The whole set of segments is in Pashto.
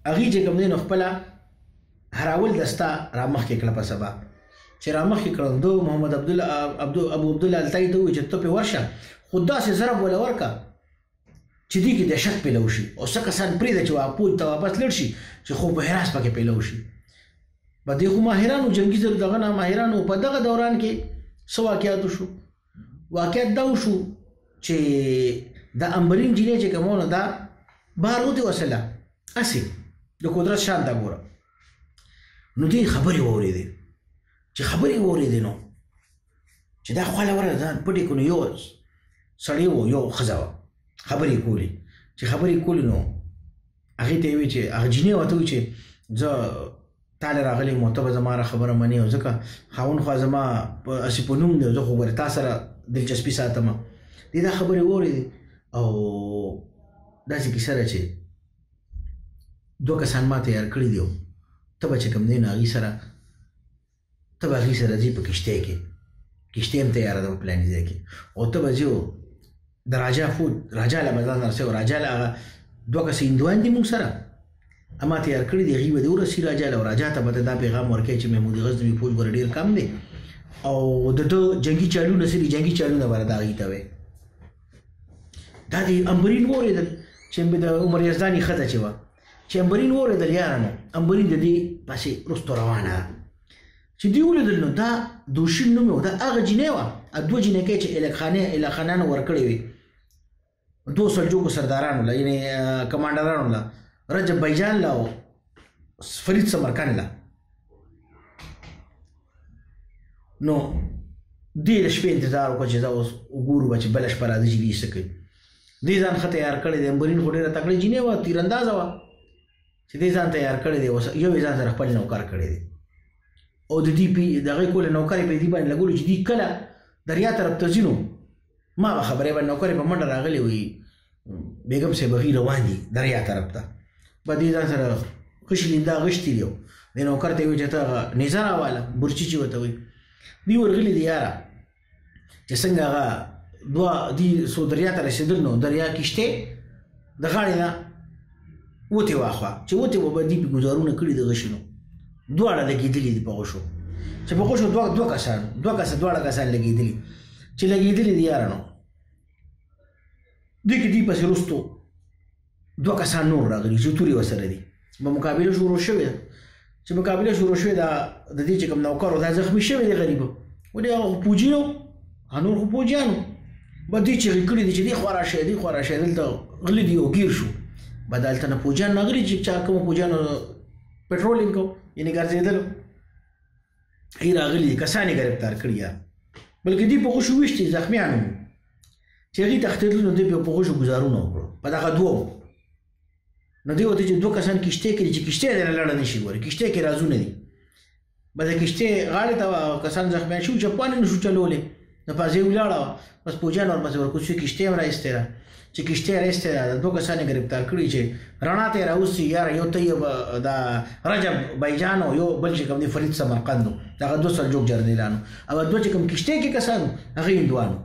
هغې چې کوم دی نو خپله هراول دسته رامخکې کړه په سبا چې رامخکې کړه دو محمد ابو عبدالله التایي ته ووایي چې ته پې ورشه خو داسې ضرب وله ورکړه چې دې کې دهشت پیلو شي او څه کسان پرېږده چې پوج ته واپس لړ شي چې خو په حراس پکې پیلو شي په دې خو ماهرانو جنګي دغه نه ماهرانو په دغه دوران کې څه واقعات وشو واقعیت دا وشو چې د امبرین جینۍ چې کومونه دا بهر وتې وسله هسې د قدرت شان ته ګوره نو دې خبرې واورېدې چې خبرې واورېدې نو چې دا خواله ورله ځان پټې کړو یو سړی و یو ښځه وه خبرې کولې چې خبرې کولې نو هغې ته یې وایي چې هغه جینۍ ورته وایي چې زه تاله راغلی یم او ته به زما را خبره منې او ځکه خاوند خوا زما هسې په نوم دی زه خو ګورې تا سره دلچسپي ساتم دې دا خبرې واورېدې او داسې کیسه ده چې دوه کسان ما تیار کړي دي ته به چې کوم دی نو هغې سره ته به هغې سره ځې په کشتۍ کې کشتۍ هم تیاره ده په پلاني ځای کې او ته به ځې د راجا فوج راجا له به ځان رسوي او راجا له هغه دوه کسه هندوان دي موږ سره اما تیار کړي دي هغې به دې ورسي راجا له او راجا ته به ته دا پیغام ورکوي چې محمود غزنوي فوج ګوره ډېر کم دی او د ده جنګي چالونه څه دي جنګي چالونه به د هغې ته وایي دا د امبرین واورېدل چې د عمر یزداني ښځه چې وه چې امبرین واورېدل یارانو امبرین د دې پسې رستو روانه ده چې دوی ولیدل نو دا دوشین نوم و دا هغه جینۍ وه دوه جینکۍ چې الخانانو ورکړې وې دوه سلجوقو سردارانو له یعنې کمانډرانو له رجب بیجان له او فرید سمرقند له نو دې د شپې انتظار وکړه چې دا اوس وګورو به چې بله شپه راځي چې دې څه کوي دې ځان ښه تیار کړی دی امبرین خو ډېره تکړه جینۍ وه تیراندازه وه چې دې ځان تیار کړی دی یو یې ځان سره خپل نوکر کړی دی او د دې د هغې کولې نوکر یې په دې باندې لګولو چې دې کله دریا طرف ته ځي نو ما به خبرې باندې نوکر یې په منډه راغلی وي بیګم صاحب هغې روان دي دریا طرف ته به دې ځان سره ښه شلینده غشتي دي دې نوکر ته یې وایي چې ته هغه نیزه راواله برچي چې ورته وایي دوی ورغلي دي یاره چې څنګه هغه دوه دې څو دریا ته رسېدل نو دریا کشتې د غاړې نه وتې واخوا چې وتې به دې پې ګزارونه کړي د غشي نو دواړه لګېدلي دي په غوښو چې په غوښو دوه کسان دواړه کسان لګېدلي چې لګېدلي دي یارانو دې کې دې پسې وروستو دوه کسان نور راغلي چې تورې ورسره دي به مقابله شروع شوې ده چې مقابله شروع شوې ده د دې چې کوم نوکر و دا زخمي شوی دی غریبه ولې هغه پوجي نو نور خو پوجیانو به دې چغې کړي دي چې دې خوا راشئ دې خوا راشئ دلته غلي دي او ګیر شو به دلته نه پوجیان راغلي چې چا کومو پوجیانو پټرولینګ کو یعنې ګرځېدلو هغې راغلي دي کسان یې ګرفتار کړي یا بلکې دوی په غوښو ویشتي زخمیان وو چې هغې تښتېدل نو دوی په غوښو ګزارونه وکړو په دغه دوه نو دوی ورته چې دوه کسان کشتۍ کې دي چې کشتۍ دی نه لړه نه شي ګورې کشتۍ کې رازونه دي به د کشتۍ غاړې ته کسان زخمیان شوي چپان یې نه شو چلولی نو پازې ولاړه وه بس پوجیان ورپسې ورکوڅوي کشتۍ هم راایستې ده چې کشتۍ راایستې ده د دوه کسان یې ګرفتار کړي چې رڼا ته یې راوستي یاره یو ته یې د رجب بیجان او یو بل چې کوم دی فرید سمرقند و دغه دوه سلجوق جرنیلانو او دوه چې کوم کشتۍ کې کسان و هغې هندوانو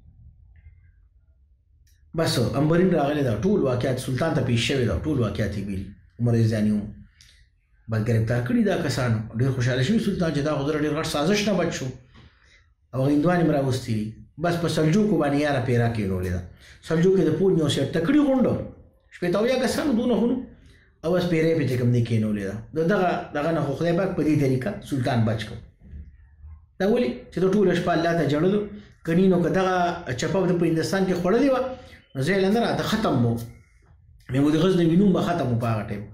بس امبرین راغلی دا ټول واقعات سلطان ته پیش شوی دا ټول واقعات یې ویلي عمر یزداني و بس ګرفتار کړي دا کسانو ډېر خوشحاله شوي سلطان چې دا خو ډېر غټ سازش نه بچ شو او هغه هندوان یې راوستي دي بس په سلجوقو باندې یاره پیرا کېنولې ده سلجوق یې د پول یو سیټ تکړي غونډه شپېته اویا کسانو دونه خو او بس پیرې پې چې کوم دی کېنولې ده دغه نه خو خدای پاک په دې طریقه سلطان بچ کړ دا ولې چې د ټوله شپه الله ته ژړلو کني نو که دغه چپه په هندوستان کې خوړلې وه نو ځای له نه راته ختم و محمود غزنوي نوم به ختم و په هغه ټایم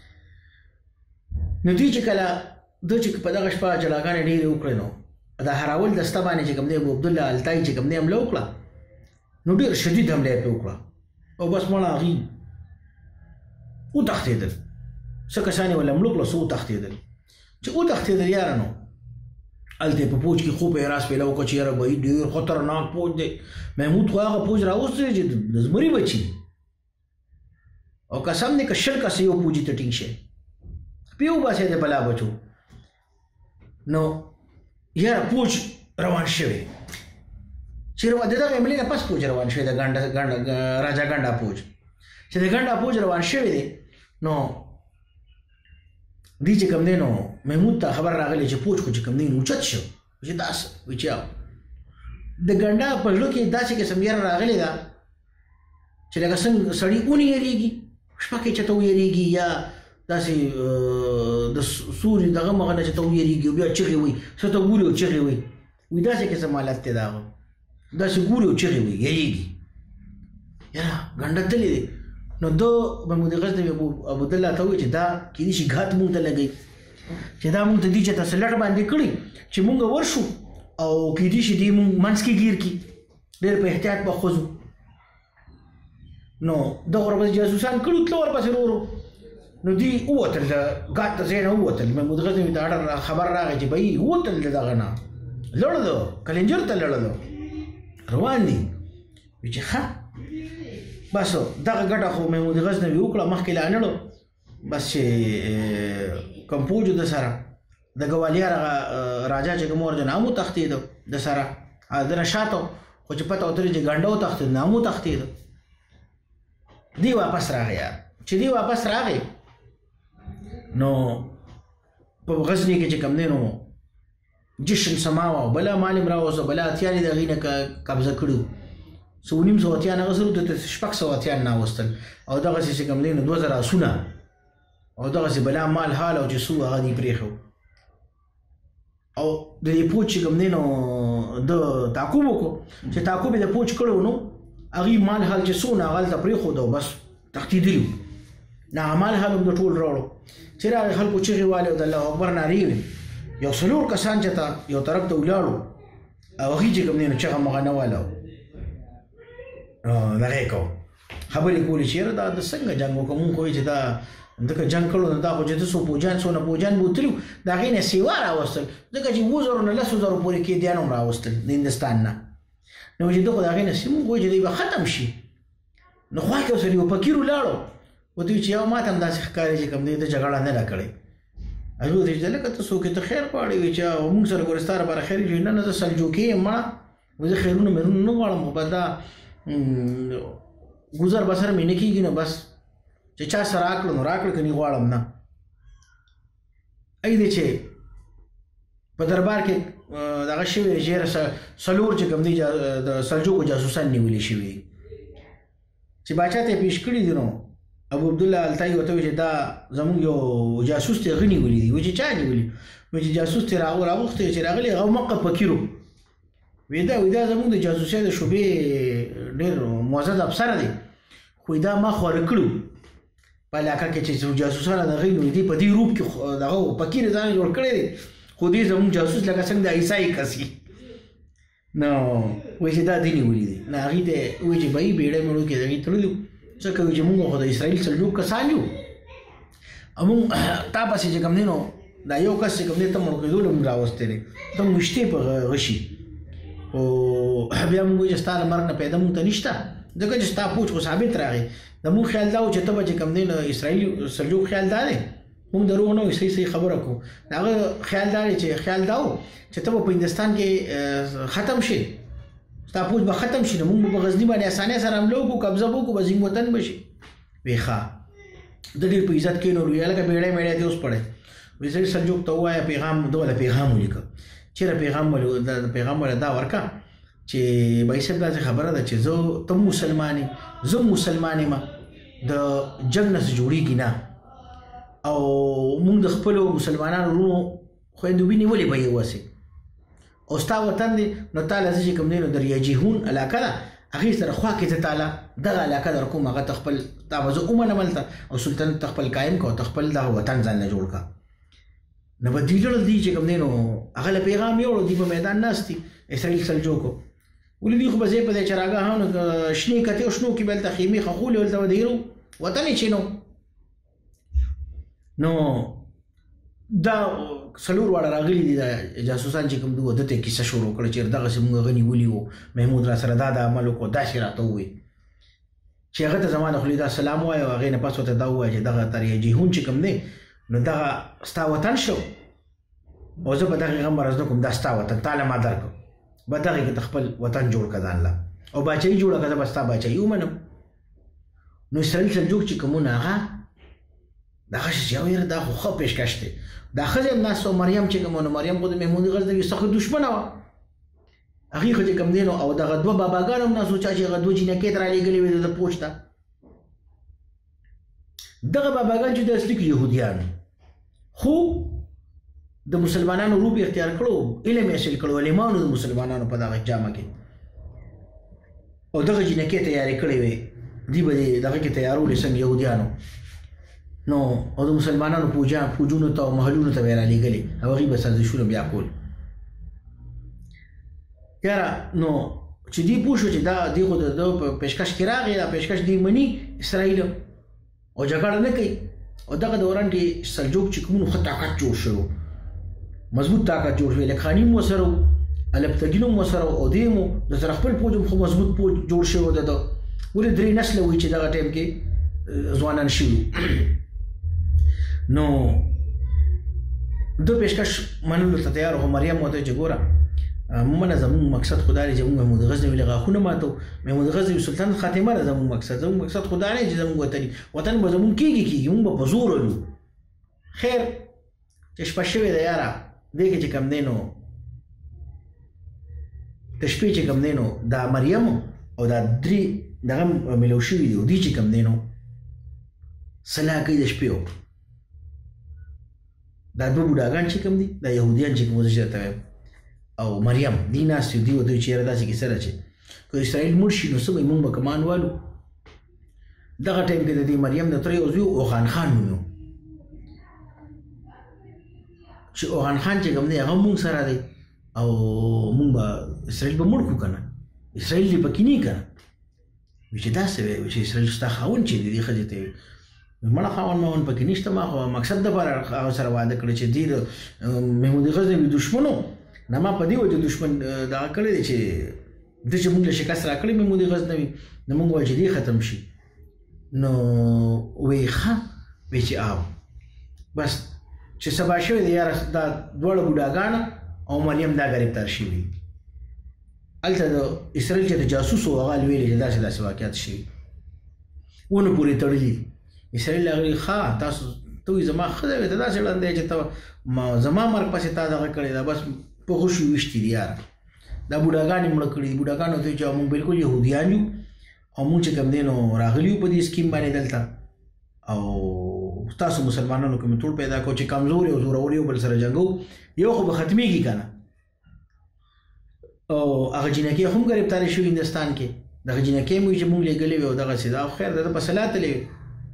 نو دوی چې کله ده چې په دغه شپه جلاګانې ډېرې وکړې نو د هراول دسته باندې چې کوم دی ابو عبدالله التایي چې کوم دی حمله وکړه نو ډېر شدید حمله یې پرې وکړه او بس مړه هغې وتښتېدل څه کسان یې ولمړه کړه څه وتښتېدل چې وتښتېدل یارانو هلته په پوج کې خوب احراس پیدا وکړه چې یاره بهي ډېر خطرناک پوج دی محمود خو هغه پوج راوستی چې د زمري بچي او قسم دی که شل کسه یو پوجي ته ټینګ شي پې وباسې د بلا بچو نو یاره پوج روان شوی چې د دغه حملې نه پس پوج روان شوی د راجا ګنډا پوج چې د ګنډا پوج روان شوی دی نو دی چې کوم دی نو محمود ته خبر راغلی چې پوچ خو چې کوم دی نو اوچت شو چې داسې وایي چې د ګنډا په زړه کې داسې قسم یاره راغلی ده چې لکه څنګه سړي اونې یېرېږي شپه کې چې ته ویېرېږي یا داسې د سوري دغه مغه نه چې ته ویېرېږي او بیا چغې وایي څه ته ګوري او چغې وایي وایي داسې قسم حالت دی د هغه داسې ګوري او چغې وایي یېرېږي یاره ګنډه تللی دی نو دو محمود غزنوي ابوعبدالله ته وایي چې دا کېدای شي ګات مونږ ته لګوي چې دا مونږ ته دي چې تاسو لټ باندې کړي چې مونږ ورشو او کېدای شي دې مونږ منځ کې ګیر کړي ډېر په احتیاط به خوځو نو دغه ورپسې جاسوسان کړي تلو ورپسې ورو نو دوی ووتل د ګات ته ځای نه ووتل محمود غزنوي ته خبر راغی چې بهي ووتل د دغه نه لړلو کلنجر ته لړلو روان دي وایي چې ښه بس دغه ګټه خو محمود غزنوي وکړه مخکې لا نړو بس چې کوم فوج د سره د ګوالیار راجا چې کوم ورجن هم وتښتېده د سره د نه شاته خو چې پته ورته چې ګنډه وتښتېد نه هم وتښتېده دی واپس راغی چې دی واپس راغی نو په غزني کې چې کوم دی نو جشن سماوه بله معلم راوځه بله اتیان یې د هغې نه قبضه کړي څو نیم سوه اتیان هغه سره ته شپږ سوه اتیان ناوستل او دغسې چې کوم دی نو 2000 آسونه او دغسې بلا مال حال او چې څو هغه دې پرېښو او د دې پوچ چې کوم دی نو د تعقیب وکړو چې تعقیب یې د پوچ کړی نو هغې مال حال چې څونه هغه هلته پرېښود او بس تښتېدلي نه مال حال هم د ټول راوړو چې راغی خلکو چغې والې او د الله اکبر نارې وې یو څلور کسان چې ته یو طرف ته ولاړو او هغې چې کوم دی نو چغه مغه نه واله دغه یې کوو خبرې کولې چې یاره دا د څنګه جنګ وکړو مونږ خو چې دا دغه جنګ کړو نو دا خو چې څو پوجان څونه پوجان بوتلي د هغې نه سیوا راوستل ځکه چې 2000 نه 10,000 پورې قیدیان هم راوستل د هندوستان نه نو چې دغه د هغې نه مونږ وایو چې دی به ختم شي نو خوا کې ورسره یو فقیر ولاړو ورته وایي چې یو ما ته هم داسې ښکاري چې کوم دی د جګړه نه ده کړې هغې ورته چې لکه ته څوک ته خیر غواړې وایي چې مونږ سره ګورې ستا لپاره خیر نه نه زه سلجوقي یم مړه زه خیرونه مېرونه نه غواړم خو بس دا گذر بسر مې نه کېږي نو بس چې چا سره راکړو نو راکړه که نه غواړم نه ای دی چې په دربار کې دغه شوي دی چې څلور چې کوم دی د سلجوقو جاسوسان نیولي شوي چې باچا ته یې پیش کړي دي نو ابوعبدالله التایي ورته وایي چې دا زموږ یو جاسوس دی هغه نیولي دي وایي چې چا نیولي وایي چې جاسوس دی راغوښتی چې راغلی هغه مقه فقیر وی دا زموږ د جاسوسۍ د شعبې ډېر معزز افسر دی خو دا ما خواره کړو په علاقه کې چې جاسوسان د هغې نو دې په دې روپ کې دغه فقیر ځان جوړ کړی دی خو دې زموږ جاسوس لکه څنګه د عیسایي کس وي نو وایي چې دا دې نیولي دی نه هغې ته وایي چې بهي بیړۍ مړو کې د هغې تړلي وو ځکه وایي چې مونږ خو د اسرائیل سلجوق کسان یو او مونږ تا پسې چې کوم دی نو دا یو کس چې کوم دی ته مړ کېدلو مونږ راوستی دی ته مونږ ویشتې په غشي او بیا مونږ وایي چې ستا له مرګ نه پیدا مونږ ته نشته ځکه چې ستا پوچ خو ثابت راغی د مونږ خیال دا و چې ته به چې کوم دی نو اسرائیلي سلجوق خیال دا دی مونږ دروغ نه وایو صحیح خبره کوو د هغه خیال دا دی چې خیال دا و چې ته به په هندوستان کې ختم شي ستا پوچ به ختم شي نو مونږ به په غزني باندې اسانۍ سره حمله وکړو قبضه به وکړو به زموږ وطن به شي وایي ښه د ډېر په عزت کېنولو وایي هلکه بیړۍ میړۍ دې اوس پړی وایي زه سلجوق ته ووایه پیغام دوله پیغام ولیکه چیرې پیغام ولا دا ورکا چې بای صاحب داسې خبره ده چې ته مسلمان زه مسلمان یم د جنګ نه جوړېږي نه او موږ د خپلو مسلمانانو وروڼو خویندوبي نیولې به یې وسې او ستا وطن دی نو تا له زه چې کوم دی نو د ریاجیحون علاقه ده هغې سره خوا کې زه تاله دغه علاقه در کوم هغه ته خپل تا به زه ومنم هلته او سلطان ته خپل قایم که او ته خپل دغه وطن ځان نه جوړ که نو به دوی لړل دي چې کوم دی نو هغه له پیغام یوړو دوی په میدان ناست دي اسرائیل سلجوقو ولې دوی خو به ځای په دی چراګاهانو شنې کتې او شنو کې به هلته خیمې خښولې هلته به د هیرو وطن یې چینو نو دا څلور واړه راغلي دي دا جاسوسان چې کوم دوی ده ته یې کیسه شروع کړه چې دغسې موږ هغه نیولي وو محمود را سره دا عمل وکړو داسې راته ووایي چې هغه ته زما د خولې دا سلام ووایه او هغې نه پس ورته دا ووایه چې دغه تریجیحون چې کوم دی نو دغه ستا وطن شو او زه په دغې غم مرض نه کوم دا ستا وطن تاله ما درکړو به دغې کې ته خپل وطن جوړ که ځان له او باچایي جوړه که زه به ستا باچایي ومنم نو اسرائیل سلجوق چې کومونه هغه دغه شي چې یاره دا خو ښه پیشکش دی دا ښځه هم ناسته مریم چې کومه نو مریم خو د محمود غزنوي سخت دشمنه وه هغې خو چې کوم دی نو او دغه دوه باباګان هم ناسو چا چې هغه دوه جینکې ته رالېږلې وې د پوج ته دغه باباګان چې د اصلي کې یهودیان خو د مسلمانانو روپ اختیار کړو علم یې حاصل کړو علمانو د مسلمانانو په دغه جامه کې او دغه جینکې تیارې کړې وې دوی به دغه کې تیارولې څنګه یهودیانو نو او د مسلمانانو پوجونو ته او محلونو ته به یې رالېږلې او هغوی به سازشونه بیا کول یاره نو چې دوی پوه شو چې دا دوی خو د په پیشکش کې راغی دا پیشکش دوی مني اسرائیل او جګړه نه کوي او دغه دوران کې سلجوق چې کومونو ښه طاقت جوړ شو مضبوط طاقت جوړ شو لکخاني مو ورسره و الپتګین هم ورسره او دوی مو د سره خپل پوج هم خو مضبوط پوج جوړ شوی د ده ولې درې نسله وایي چې دغه ټایم کې ځوانان شوي نو دو پیشکش منلو ته تیار خو مریم ورته چې ګوره موږ زموږ مقصد خدا دی چې موږ محمود غزنوي له غاښونه ماتو محمود غزنوي سلطان خاتمه ده زموږ مقصد خدا دی چې زموږ وطن به زموږ کېږي موږ به په زور ولو خیر چې شپه شوې ده یاره دې کې چې کوم دی نو د شپې چې کوم دی نو دا مریم او دا درې دغه میلو شوي دي او دوی چې کوم دی نو صلاح کوي د شپې دا دوه بوډاګان چې کوم دي دا یهودیان چې کوم زه درته وایم او مریم دی ناست دي ورته چې یاره داسې کیسه ده چې که اسرائیل مړ شي نو څه به موږ به کمان والو دغه ټایم کې د دې مریم د تره یو زوی اوغان خان نوم و چې اوغان خان چې کوم دی هغه مونږ سره دی او مونږ به اسرائیل به مړ کړو که نه اسرائیل دې پکې نه که نه وایي چې داسې وایي چې اسرائیل ستا خاوند چې دی دې ښځې ته وایي مړه خاوند ماوند پکې نشته ما خو مقصد دپاره هغه سره واده کړی چې دې د محمود غزنوي دشمنو نه ما په دې وجه دشمن دغه کړی دی چې ده چې مونږ له شکست را کړی محمود غزنوي نو مونږ وایو چې دې ختم شي نو وایي ښه وایي چې آو بس چې سبا شوی دی یاره دا دواړه بوډاګان او مریم دا ګرفتار شوي هلته د اسرائیل چې د جاسوس و هغه لویلې چې داسې داسې واقعات شوي ونه پورې تړلي اسرائیل هغه ښه تاسو ته وایي زما ښځه وې ته داسې ړندی چې ته زما مرګ پسې تا دغه کړې ده بس په خوشي ویشتي دي یاره دا بوډاګان یې مړه کړي دي بوډاګانو ته چې موږ بالکل یهودیان یو او موږ چې کوم دی نو راغلي یو په دې سکیم باندې دلته او تاسو مسلمانانو کې ټول پیدا کو چې کمزور او زورور یو بل سره جنګو یو خو به ختمېږي که نه او هغه جینکې هم ګرفتارې شوي هندوستان کې دغه جینکې مو چې موږ لېږلې وې او دغسې دا خیر د ده په سلا تلې وې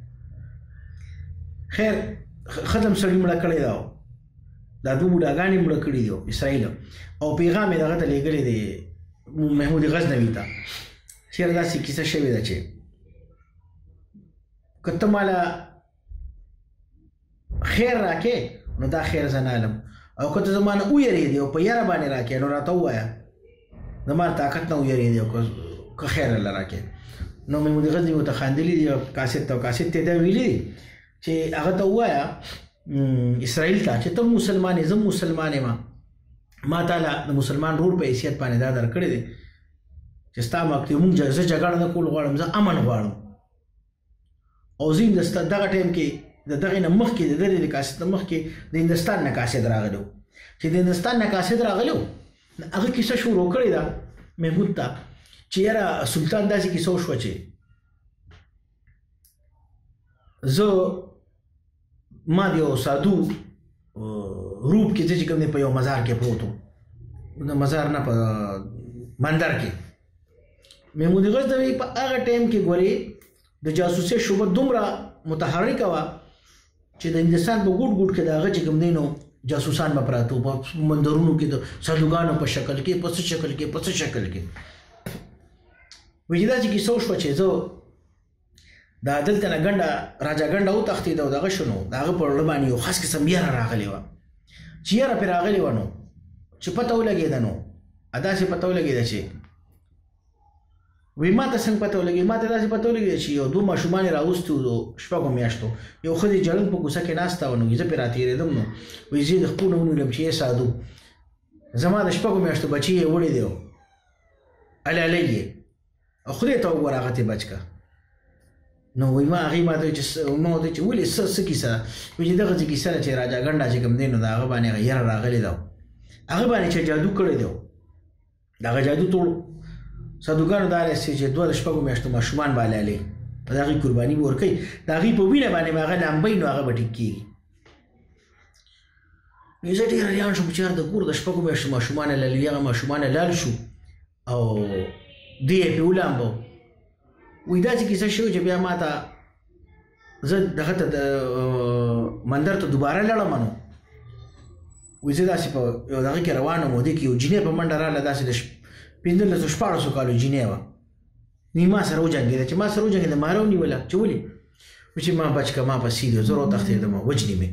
خیر ختم سړي مړه کړی دا دا دوه بوډاګانې مړه کړي دي اسرائیل او پیغام یې دغه ته لېږلی دی محمود غزنوي ته چېرې داسې کیسه شوې ده چې که ته ماله خیر راکې نو دا خیر زه نه علم او که ته زما نه ویرېدې او په یاره باندې راکې نو راته ووایه زما طاقت نه ویرېدې او که خیر الله راکې نو محمود غزنوي ورته خاندلي دي کاسټ ته کاسټ ته دا ویلي دي چې هغه ته ووایه اسرائیل ته چې ته مسلمان یې زه مسلمان یم ما تعالی د مسلمان رور په حیثیت باندې دا درکړی دی چې ستا مقصد مونږ زه جګړه نه کول غواړم زه امن غواړم او زه دغه ټایم کې د دغې نه مخکې د دې د کاسټ نه مخکې د هندوستان نه کاسټ راغلی چې د هندوستان نه کاسټ راغلی هغه کیسه شروع کړې ده محمود ته چې یاره سلطان داسې کیسه وشوه چې زه ما د یو سادو روپ کې چې کوم دی په یو مزار کې پروت و د مزار نه په مندر کې محمود غزنوي په هغه ټایم کې ګورې د جاسوسۍ شعبه دومره متحرکه وه چې د هندوستان په ګوټ ګوټ کې د هغه چې کوم دی نو جاسوسان به پراته وو په مندرونو کې د سادوګانو په شکل کې په څه شکل کې په څه شکل کې وایي داسې کیسه وشوه چې زه دا دلته نه ګنډه راجا ګنډه وتښتېده او دغه شو نو د هغه په زړه باندې یو خاص قسم یره راغلې وه چې یره پرې راغلې وه نو چې پته ولګېده نو داسې پته ولګېده چې وایي ما ته څنګه پته ولګېده ما ته داسې پته ولګېده چې یو دوه ماشومان یې راوستي وو د شپږو میاشتو یو ښځې جړل په کوڅه کې ناسته وه نو زه پرې راتېرېدم نو وایي زه یې د خپو نه ونیولم چې یې سادو زما د شپږو میاشتو بچی یې وړی دی الالی یې او خدای ته وګوره هغه ته بچ که نو وایي ما هغې ما ته وایي چې ولې څه کیسه ده؟ وایي چې دغسې کیسه ده چې راجا ګنډه چې کوم دی نو د هغه باندې هغه یره راغلې ده، هغه باندې چې جادو کړی دی، د هغه جادو توړو سادوګانو دا رسي چې 2 میاشتو ماشومان بالالې د هغې قرباني به ورکوي، د هغې په وینه باندې به هغه لامبوي نو هغه به ټیک کېږي. نو زه ډېر حیران شوم چې یار د کور د 6 میاشتو ماشومانه لالي، هغه ماشومانه لال شو او دی یې پرې ولامبو. وایي داسې کیسه شوې چې بیا ما ته زه دغه ته د مندر ته دوباره لاړم نو وایي زه داسې په یو دغه کې روان وم، دې کې یو جینۍ په منډه راغله، داسې د 1500 کالو جینۍ وه. نو ما سره وجنګېده، چې ما سره وجنګېده ما راونیوله چې ولې؟ وایي چې ما بچ که ما په سید زه راوتښتېدم وجنې مې.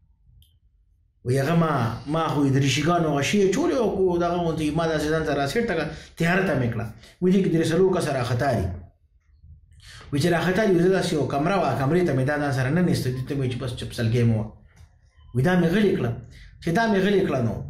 وایي هغه ما خو د ریشیګانو هغه شی چولې او دغه غوندې ما داسې ځان ته راسېټ ته تیاره ته مې کړه. وایي دې کې 3 کسه راخطا دي. وایي چې راخطا دي زه داسې یو کمره وه، کمرې ته مې دا ځان سره نه نیسته، دې ته مې وایي چې بس چپسلګۍ مو وه. وایي دا مې غلې کړه، چې دا مې غلې کړه نو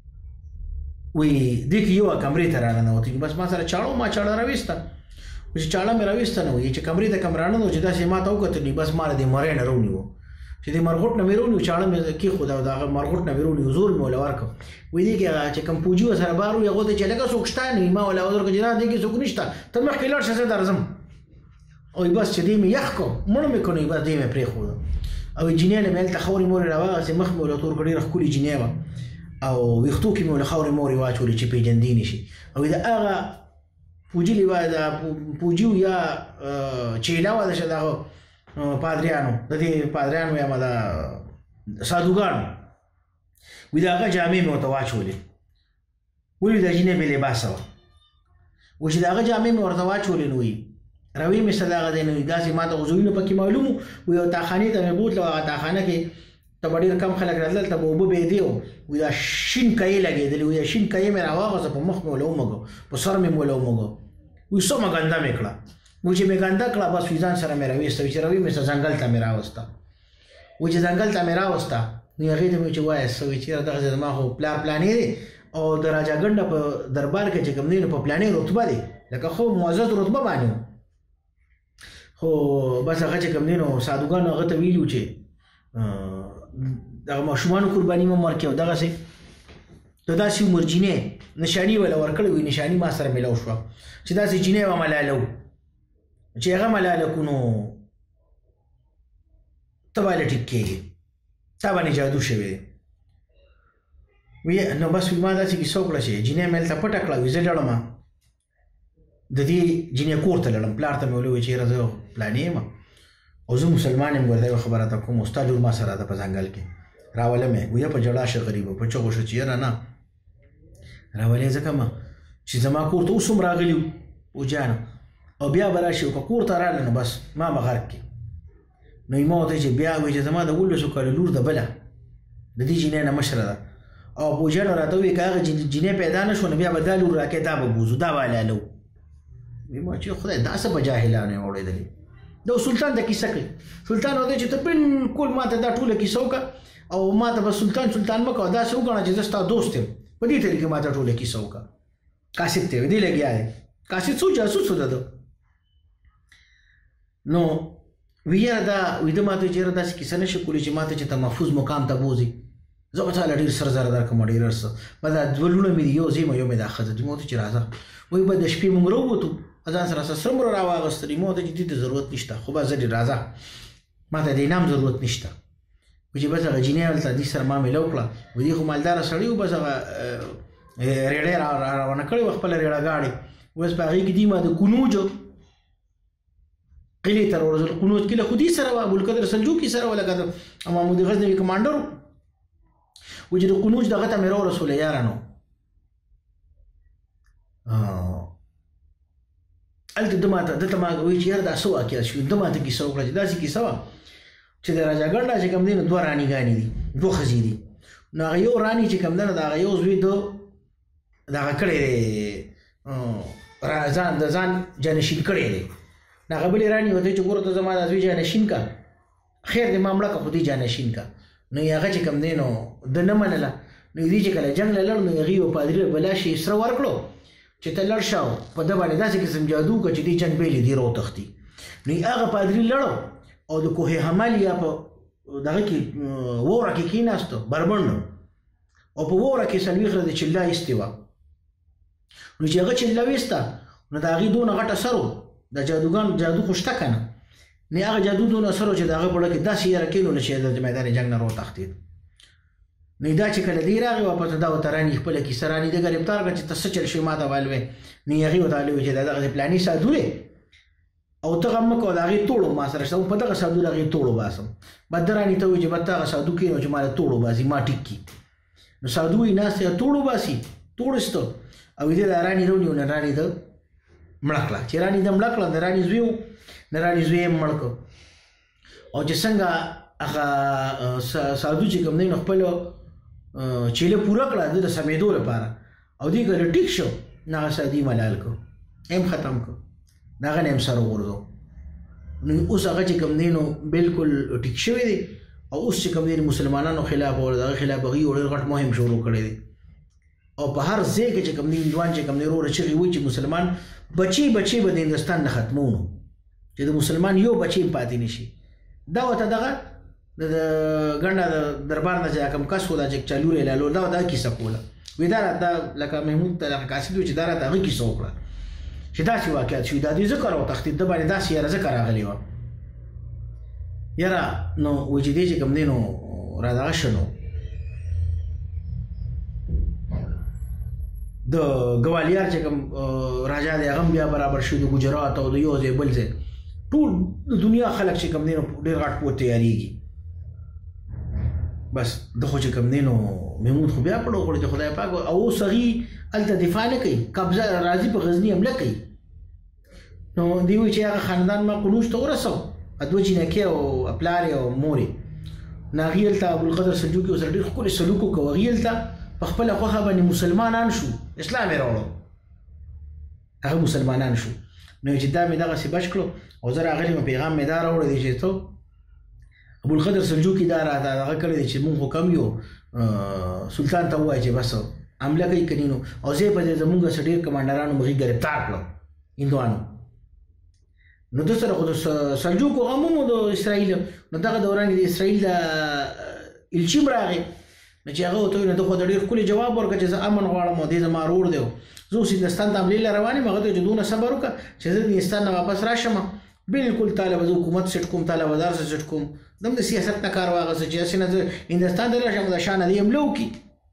وایي دې کې یو کمرې ته راننوتې، بس ما سره چاړه ما چاړه راویسته. وایي چې چاړه مې راویسته نو وایي چې کمرې ته کوم راننو چې داسې ما ته وکتل بس ما له دې مرۍ نه راونیو، چې دې مرغوټ نه مې راونیو، چاړه مې کېښوده او د هغه مرغوټ نه مې راونیو، زور مې ورله ورکړ. وایي دې کې هغه چې کوم پوجي ورسره بار وي هغو ته چې لکه څوک شته نه وي، ما ورله ورکړ چې نه دې کې څوک نشته، ته مخکې لاړ شه زه درځم. او بس چې دې مې یخ کړو مړ مې کړو، بس دې مې پرېښوده. او جینۍ له مې هلته خاورې مورې راواغسې، مخ مې ورله تور کړ، ډېره ښکلې جینۍ وه او ویښتو کې مې ورله خاورې مورې واچولې چې پېژندې نه شي. او د هغه پوجي پوجي یا چیله وه د دغه پادریانو، د دې پادریانو یا د سادوګانو، وایي د هغه جامې مې ورته واچولې. ولې د جینۍ بې لباسه وه. وایي چې د هغه جامې مې ورته واچولې نو وایي روي مې سره دغه دی نو داسې ما ته غزوینو پکې معلوم وو. وایي یو تاخانې ته مې بوتلو، هغه تاخانه کې ته به ډېر کم خلک راتلل، ته به اوبه بهېدې وو. وایي دا شین کایې لګېدلې، وایي شین کایې مې راواغسته، په مخ مې ورله ومږو، په سر مې ورله ومږو. وایي سمه ګنده مې کړه. وایي چې مې ګنده کړه بس وایي ځان سره مې راویسته. وایي چې روي مې سره ځنګل ته مې راوسته. وایي چې ځنګل ته مې راوسته نو هغې ته مې وایي چې وایه څه؟ وایي چې یاره دغسې زما خو پلانې دی او د راجا ګنډه په دربار کې چې کوم دی نو په پلانې رتبه دی، لکه خو معزز رتبه باندې و. خو بس هغه چې کوم دی نو سادوګانو هغه ته ویلي وو چې دغه ماشومانو قرباني مه ورکوې او دغسې د داسې عمر جینۍ نشاني وله ورکړې وي، نشاني ما سره میلاو شوه چې داسې جینۍ به ملاله وو، چې هغه ملاله کړو نو ته باندې ټیک کېږي، تا باندې جادو شوی دی. وایي نو بس ما داسې کیسه وکړه چې جینۍ مې هلته پټه کړه. وایي زه لاړم د دې جینۍ کور ته لاړم، پلار ته مې وویل چې یاره زه پلانې یم او زه مسلمان یم، ګوره دا یوه خبره ته کوم، ستا لور ما سره ده په ځنګل کې راولم یې. وایي په ژړا شه غریبه، په چغو شه چې یاره نه راولې ځکه ما چې زما کور ته اوس هم راغلي وو پوجیانو او بیا به راشي او که کور ته راغله نو بس ما به غرق کړي. نو ما ورته چې بیا وایي چې زما د 18 کالو لور ده بله د دې جینۍ نه مشره ده او پوجیانو راته ووایي که هغه جینۍ پیدا نه شوه نو بیا به دا لور راکړې، دا به بوځو، دا به حلاله وو. ما چې خدای دا څه په جاهلانو یې اورېدلې. د سلطان ته کیسه کوي. سلطان ورته چې ته بالکل ما ته دا ټوله کیسه وکړه او ما ته به سلطان مه کوه، داسې وګڼه چې زه ستا دوست یم، په دې طریقې ما ته ټوله کیسه وکړه. کاسب ته دې لګیا دی، کاسب څو جاسوس و ده. نو وایي یاره دا وایي ده ما ته چې یاره داسې کیسه نه شي کولی چې ما ته چې ته محفوظ مقام ته بوځي، زه به تاله ډېر سر زره درکړم ډېر څه، به دا 2 لوڼه مې دي، یو زه یم یو مې دا ښځه دي. ما ورته چې راځه. وایي به د شپې مونږ راووتو، ځان سره سره مو راواغستلې. ما ورته چې دې ته ضرورت نشته، خو بس زه دې راځه، ما ته د انعام ضرورت نشته. وایي چې بس هغه جینۍ هلته دې سره ما میلاو کړه. وایي دې خو مالداره سړي و، بس هغه ریړۍ روانه کړې وه خپله ریړه ګاډې. بس په هغې کې دې ما د کنوجو قلعې ته راورسېدل. کنوج قلعه خو دې سره وه، ابوالقدر سلجوقي سره وه، لکه د محمود غزنوي کمانډر و. وایي چې د کنوج دغه ته مې راورسولې یارانو، هلته ده ما وایي چې یاره دا څه واقعه شوي. ده ما ته کیسه وکړه چې داسې کیسه وه چې د راجا ګنډه چې کوم دی نو 2 رانیګانې دي، 2 ښځې دي. نو هغه یو راني چې کوم دی نو د هغه یو زوی دغه کړی دی، د ځان جانشین کړی دی. نو هغه بلې راني ورته چې ګوره ته زما دا زوی جانشین که، خیر دی ما مړه که خو دې جانشین که. نو هغه چې کوم دی نو ده نه منله. نو دې چې کله جنګ له لړ نو هغې یو پادري بلا شي سره ورکړو چې ته لړ شه په ده باندې داسې قسم جادو وکړه چې دې جنګ بیلې دې راوتښتي. نو هغه پادري لړو او د کوه حمالیا په دغه کې وره کې کېناستو بربنډو او په وره کې څلوېښت ورځې چله ایستې وه نو چې هغه چله ویسته نو د هغې دونه غټه سر و د جادو خو شته که نه نو هغه جادو دونه سر و چې د هغه په ړه کې داسې یره کېنو نه چې د میدان جنګ نه راوتښتېد نو دا چې کله دی راغی واپس دا ورته راني خپله کیسه راني د ګرفتار کړه چې ته څه چل شوې ما ته ویل وې نو هغې ورته ویلې چې دا دغه د پلاني سادو دی او ته غم مه کوه د هغې توړو ما سره شته په دغه سادو د هغې توړو باسم بد ده راني ته وایي چې بد ته هغه سادو کښېنو چې ما د توړو باسي ما ټیک کړي نو سادو وایي ناست دی توړو باسي توړسته او دې د راني راونیو نه راني د مړه کړه چې راني د مړه کړه د راني زوی و د راني زوی یې مړ کړ او چې څنګه هغه سادو چې کوم دی نو خپل چیله پوره کړه د سمېدو لپاره او دې کله ټیک شو نه هغه سادي ملال کړ ایم ختم کړ د هغه نه هم سر وغورځو نو اوس هغه چې کوم دی نو بلکل ټیک شوی دی او اوس چې کوم دی مسلمانانو خلاف او دغه خلاف هغوی ډېر غټ مهم شروع کړی دی او په هر ځای کې چې کوم دی هندوان چې کوم دی وروره چغې وایي چې مسلمان بچی به د هندوستان نه ختمونو چې د مسلمان یو بچی هم پاتې نه شي دا ورته دغه د ګڼه د دربار نه چې کوم کس و دا چې چالو یې لالو دا ورته کیسه کوله وایي دا راته لکه محمود ته لکه قاصد وایي چې دا راته هغه کیسه وکړه چې داسې واقعیت شوي دا دوی ځکه راوتښتېد ده باندې داسې یاره ځکه راغلې وه یاره نو وایي چې دې چې کوم دی نو را دغه شه نو د ګوالیار چې کوم راجا دی هغه هم بیا برابر شو د ګجرات او د یو ځای بل ځای ټول د دنیا خلک چې کوم دی نو ډېر غټ پوت تیارېږي بس د خو چې کوم دی نو محمود خو بیا پړو کړو چې خدای پاک او اوس هغې هلته دفاع نه کوي قبضه راځي په غزني حمله کوي نو دوی وایي چې هغه خاندان ما قنوج ته ورسو دوه جینکې او پلار او مور یې نو هغې هلته ابوالقدر سلجوقي ورسره ډېر ښکلی سلوک وکړو هغې هلته په خپله خوښه باندې مسلمانان شو اسلام یې راوړو هغه مسلمانان شو نو چې دا مې دغسې بچ کړو او زه راغلی مې پیغام مې دا راوړی دی چې ته ابوالقدر سلجوقي دا راته هغه کړی دی چې مونږ خو کم یو سلطان ته ووایه چې بس حمله کوي که نو او زه په دې زمونږ څه ډېر کمانډرانو مغې ګرفتار کړم هندوانو نو ده سره خو د سلجوقو غم هم د اسرائیل نو دغه دوران کې د اسرائیل د الچي هم راغی نو چې هغه ورته وایي نو ده خو د ډېر ښکلي جواب ورکړه چې زه امن غواړم او دې زما ورور دی زه اوس هندوستان ته حملې له روان یم هغه ته چې دونه صبر وکړه چې زه د هندوستان نه واپس راشم بلکل تاله به زه حکومت سیټ کوم تاله به داسې سیټ کوم دم د سیاست نه کار واخیسته چې هسې نه زه هندوستان ته راشم د شا نه دې حمله وکړي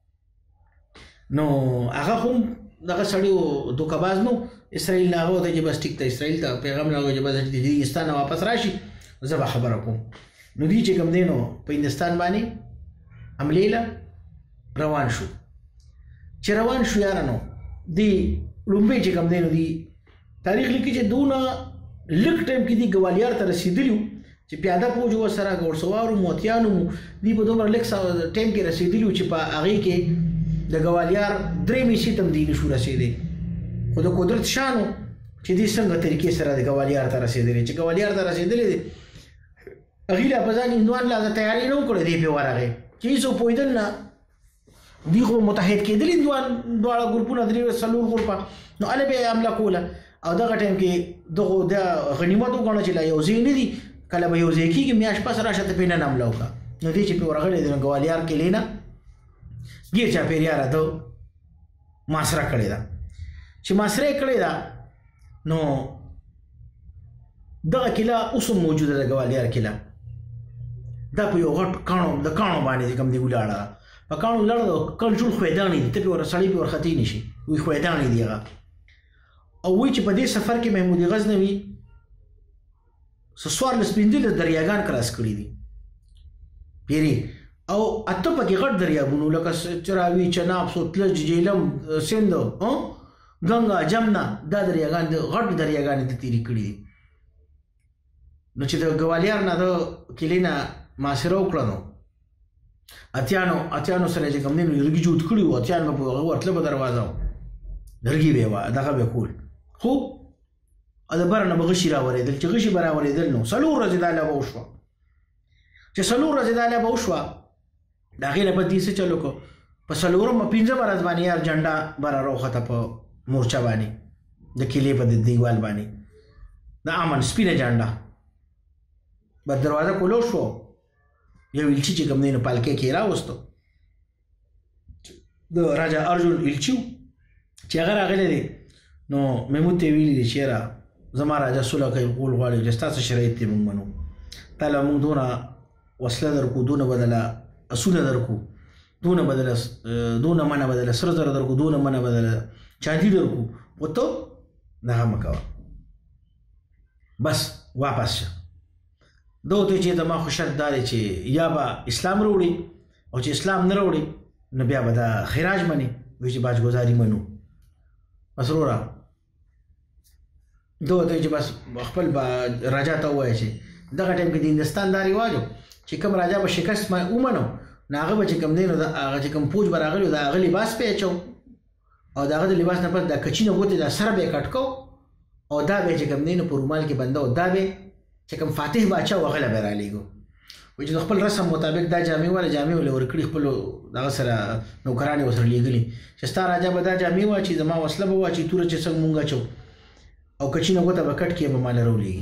نو هغه هم دغه سړی دوکهباز نو اسرائیل نه هغه ورته چې بس ټیک ته اسرائیل ته پیغام راغی چې بس د هندوستان نه واپس راشي زه به خبره کوم نو دوی چې کوم دی نو په هندوستان باندې حملې له روان شو چې روان شو یارانو دی لومبۍ چې کوم دی نو دی تاریخ لیکي چې دونه لږ ټایم کې دی ګوالیار ته رسېدلي وو چې پیاده پوځ ورسره ګوړسوارو موتیانو دی په دومره لږ ټایم کې رسېدلي وو چې په هغې کې د ګوالیار درې میسي ته هم دی نشو رسېدی خو د قدرت شانو چې دی څنګه طریقې سره د ګوالیار ته رسېدلی چې ګوالیار ته رسېدلی دی هغې لا په ځان هندوان لا د تیاري نه وکړی دی پې ورغی چې هېڅ پوهېدل نه دوی خو متحد کېدل هندوان دواړه ګروپونه درې څلور ګروپه نو هله به یې حمله کوله او دغه ټایم کې دغه د غنیمت وګڼه چې لا یو ځای نه دي کله به یو ځای کېږي میاشت پس راشه ته پې نن حمله وکړه نو دې چې پې ورغلی دی نو ګوالیار کیلې نه ګیر چاپېریاره ده محاصره کړې ده چې محاصره یې کړې ده نو دغه کیله اوس هم موجوده ده ګوالیار کیله دا په یو غټ کاڼو د کاڼو باندې چې کوم دی ولاړه ده په کاڼو ولاړه ده کل ټول خویدانې دي ته پې سړی پې ورختې نه شي وایي خویدانې دي هغه او وایي چې په دې سفر کې محمود غزنوي څوارلس پنځلس دریاګان کراس کړي دي پیري او اته پکې غټ دریابونو لکه چراوي چناب سوتلج جیلم سند ګنگا جمنا دا دریاګان غټ دریاګان دي تیری کړي دي نو چې د ګوالیار نه د کلي نه محاصره وکړه نو اتیانو سره چې کوم دی نو لرګي جوړ کړي وو اتیان به په هغه ورتله به دروازه و لرګي به یې وه دغه به کول خو د بره نه به غشي راورېدل چې غشي به راورېدل نو څلور ورځې دا لوبه وشوه چې څلور ورځې دا لوبه وشوه د هغې نه بعد دې څه چل وکړو په څلورمه پنځمه ورځ باندې یار جنډه به را راوخته په مورچه باندې د کیلې په دیوال باندې د امن سپینه جانډه بس دروازه کولو شو یو الچی چې کوم دی نو پالکې کې راوستو د راجا ارجن الچیو چې هغه راغلی دی نو محمود ته ویلي دي چېره زما راجا صلح کوي قول غواړي چې ستاسو شرایط دی موږ منو تا له موږ دونه وسله درکو دونه بدله اسونه درکو دونه بدله دونه منه بدله سره زره درکو دونه منه بدله چاندي درکو خو ته دغه مه کوه بس واپس شه ده ورته چې زما خو شرط دا دی چې یا به اسلام راوړي او چې اسلام نه راوړي نو بیا به دا خراج مني وایي چې باجګزاري منو بس وروره ده ورته چې بس خپل به راجا ته ووایه چې دغه ټایم کې د هندوستان دا رواج و چې کوم راجا به شکست ومنو نو هغه به چې کوم دی نو هغه چې کوم فوج به راغلی و د هغه لباس پې اچو او د هغه د لباس نه پس دا کچینه ګوتې دا سر به یې کټ کو او دا به چې کوم دی نو په رومال کې بنده او دا به چې کوم فاتح باچا و هغه له به رالیږو وایي چې د خپل رسم مطابق دا جامې والا جامې ولې ورکړي خپلو دغه سره نوکران یې ورسره لیږلي چې ستا راجا به دا جامې واچي زما وسله به واچي توره چې څنګه مونږ اچو او کچینه ګوته به کټ کړي به ماله راولېږي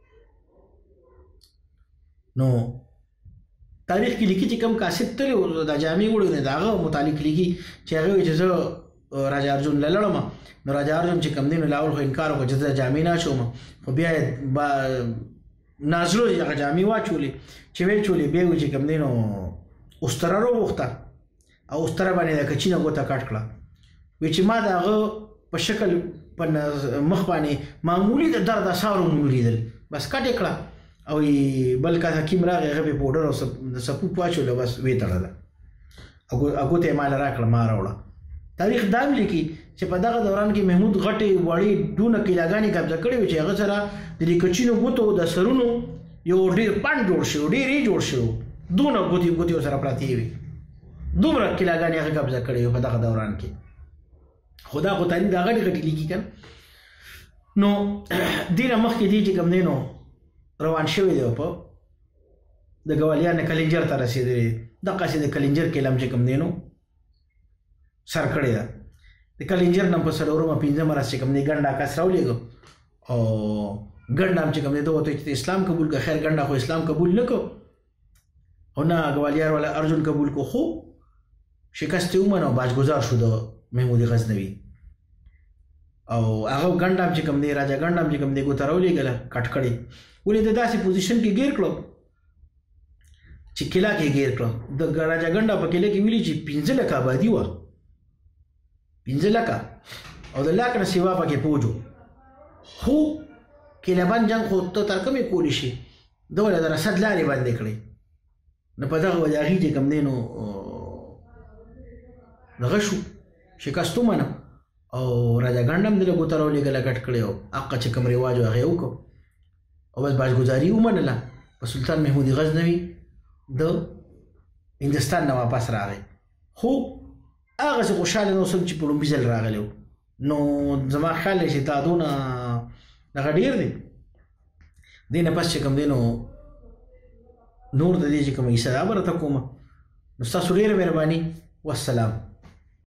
نو تاریخ کې لیکي چې کوم کاسب تللی و دا جامې وړي نه د هغه متعلق لیکي چې هغه وایي چې زه راجا ارجن له لړم نو راجا ارجن چې کوم دی نو لاول خو انکار وکړ چې زه جامې نه اچوم خو بیا یې نازلو هغه جامې واچولې چې ویې چولې بیا یې چې کوم دی نو استره راوغوښته او استره باندې د کچینه ګوته کټ کړه وایي چې ما د هغه په شکل په مخ باندې معمولي د درد اثار مو لیدل بس کټ یې کړه او بل کا حکیم راغی هغه په پوډر او سپوپ واچوله بس ویې تړله او ګوته یې ماله راکړه ما راوړه تاریخ دا هم لیکي چې په دغه دوران کې محمود غټې وړې دونه کیلاګانې قبضه کړې وې چې هغه سره د دې کچینو ګوتو د سرونو یو ډېر پنډ جوړ شو ډېر یې جوړ شو دونه ګوتې سره پراتې وې دومره کیلاګانې هغه قبضه کړې وې په دغه دوران کې خدا خو تاریخ دا غټې غټې لیکي که نو دې نه مخکې دی چې کوم دی نو روان شوی دی په د ګوالیار نه کلنجر ته رسېدلی دقسې د کلنجر کیلم چې کوم دی نو سر کړی ده د کلنجر نه په څلورمه پنځمه ورځ چې کوم دی ګنډا کس راولېږو او ګنډ هم چې کوم دی ده ورته چې اسلام قبول کړه خیر ګنډا خو اسلام قبول نه کړو او نه ګوالیار والا ارجن قبول کړو خو شکست یې ومنه او باجګزار شو د محمود غزنوي او هغه ګنډ هم چې کوم دی راجا ګنډ هم چې کوم دی ګوته راولېږله کټ کړې ولې د داسې پوزیشن کې ګیر کړو چې کلا کې ګیر کړو د راجا ګنډا په کلا کې ویلي چې 15 لکه آبادي وه 15 لکه او د لاک نه سوا پکې پوجو خو کلابان جنګ خو ته تر کومې کولی شي دوله د رسد لارې بندې کړې نو په دغه وجه هغې چې کوم دی نو دغه شو شکست ومنه او راجا ګنډ هم دله ګوته راولېږله کټ کړې او حقه چې کوم رواج و هغې وکړو او بس باجګزاري ومنله په سلطان محمود غزنوي د هندوستان نه واپس راغی خو هغسې خوشحاله نه اوسم چې په لومبي ځل راغلی و نو زما خیال دی چې دا دونه دغه ډېر دی دې نه پس چې کوم دی نو نور د دې چې کومه کیسه دا به راته کومه نو ستاسو ډېره مهرباني والسلام